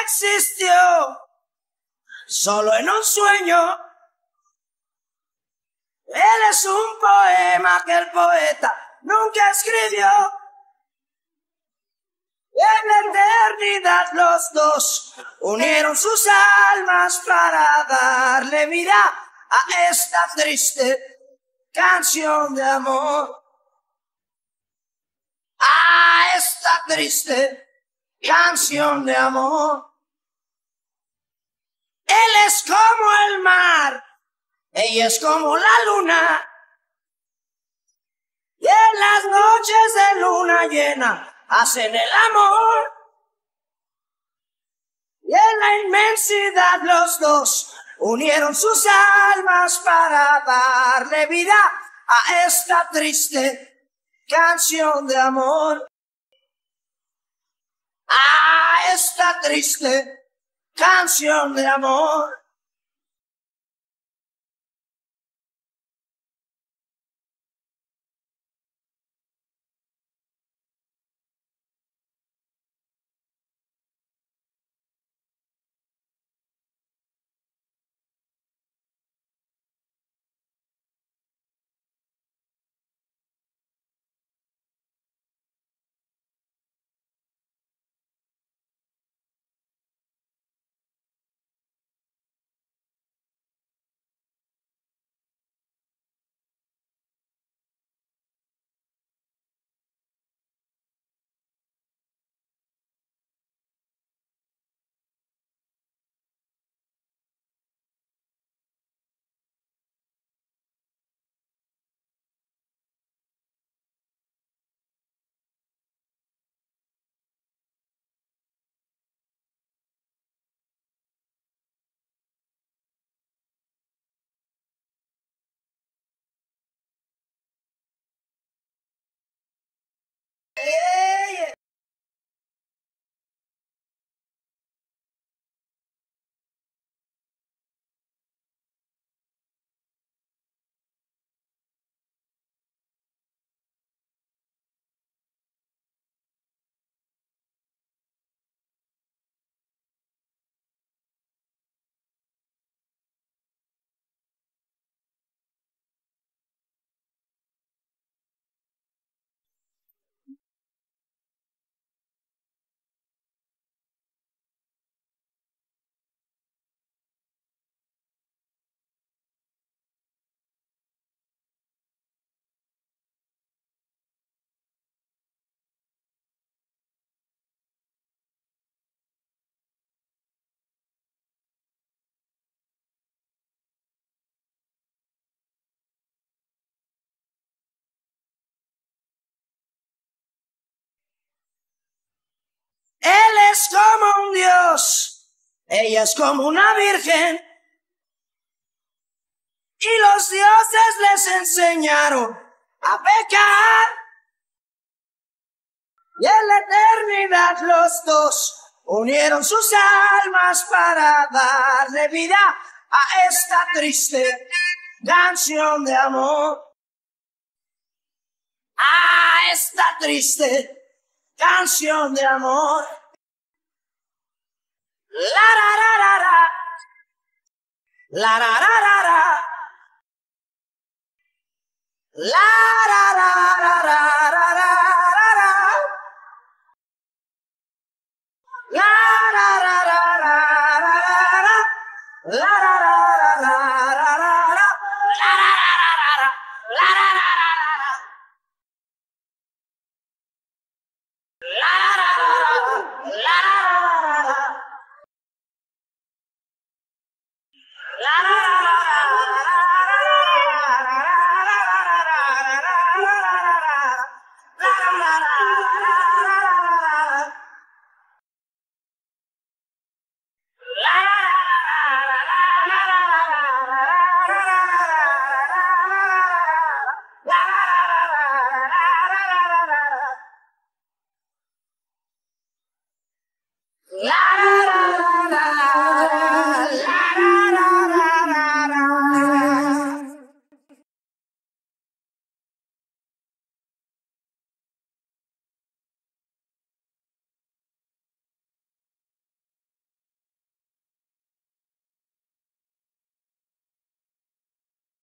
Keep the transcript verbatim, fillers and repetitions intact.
existió, solo en un sueño. Él es un poema que el poeta nunca escribió. En la eternidad los dos unieron sus almas para darle vida a esta triste canción de amor. A esta triste canción de amor. Él es como el mar, ella es como la luna, y en las noches de luna llena hacen el amor. Y en la inmensidad los dos unieron sus almas para darle vida a esta triste canción de amor. A esta triste canción de amor. Él es como un dios, ella es como una virgen, y los dioses les enseñaron a pecar. Y en la eternidad los dos unieron sus almas para darle vida a esta triste canción de amor. A esta triste canción de amor. La ra ra ra ra. La ra ra ra ra. La ra ra ra ra ra ra.